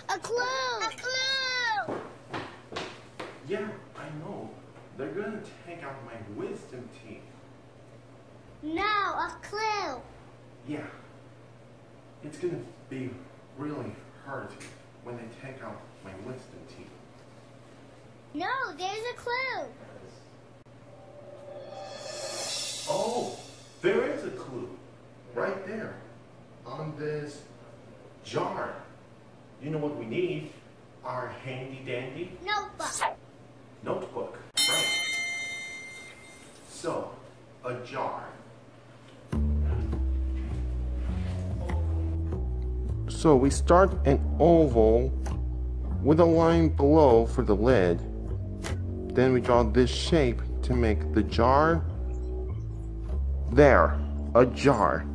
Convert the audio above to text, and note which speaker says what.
Speaker 1: A clue! A clue!
Speaker 2: Yeah, I know. They're gonna take out my wisdom teeth.
Speaker 1: No, a clue.
Speaker 2: Yeah. It's gonna be really hurt when they take out my wisdom teeth.
Speaker 1: No, there's a clue.
Speaker 2: Oh, there is a clue. Right there. On this jar. You know what we need? Our handy dandy
Speaker 1: Notebook.
Speaker 2: notebook. Right. So, a jar. So we start an oval with a line below for the lid. Then we draw this shape to make the jar. There, a jar.